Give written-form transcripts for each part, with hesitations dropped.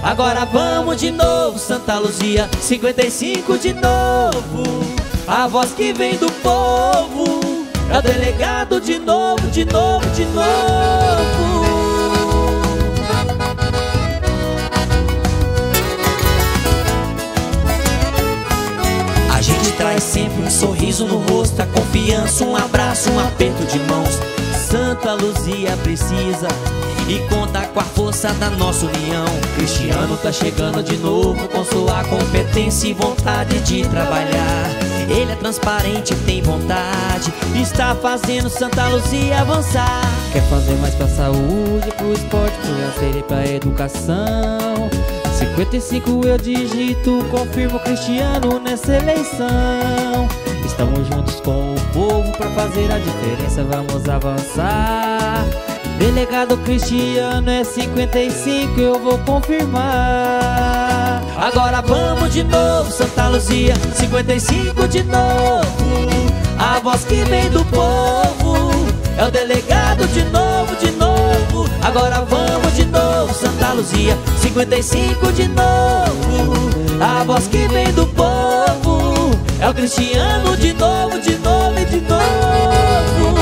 Agora vamos de novo, Santa Luzia, 55 de novo. A voz que vem do povo é o delegado de novo, de novo, de novo. A gente traz sempre um sorriso no rosto, a confiança, um abraço, um aperto de mãos. Santa Luzia precisa e conta com a força da nossa união. Cristiano tá chegando de novo com sua competência e vontade de trabalhar. Ele é transparente, tem vontade, está fazendo Santa Luzia avançar. Quer fazer mais pra saúde, pro esporte, pro lazer e pra educação. 55 eu digito, confirmo Cristiano nessa eleição. Estamos juntos com o povo pra fazer a diferença, vamos avançar. Delegado Cristiano é 55, eu vou confirmar. Agora vamos de novo, Santa Luzia, 55 de novo. A voz que vem do povo é o delegado de novo, de novo. Agora vamos de novo, Santa Luzia, 55 de novo. A voz que vem do povo é o Cristiano de novo, de novo e de novo.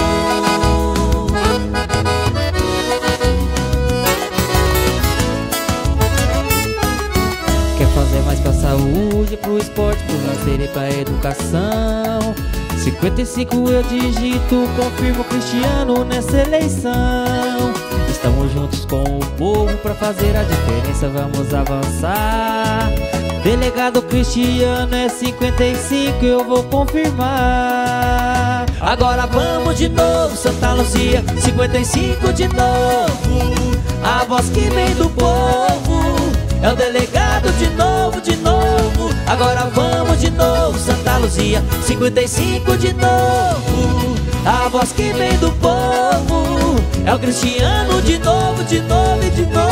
Quer fazer mais pra saúde, pro esporte, pro lazer e pra educação. 55 eu digito, confirmo Cristiano nessa eleição. Estamos juntos com o povo pra fazer a diferença, vamos avançar. Delegado Cristiano é 55, eu vou confirmar. Agora vamos de novo, Santa Luzia, 55 de novo. A voz que vem do povo é o delegado de novo, de novo. Agora vamos de novo, Santa Luzia, 55 de novo. A voz que vem do povo é o Cristiano de novo, de novo e de novo.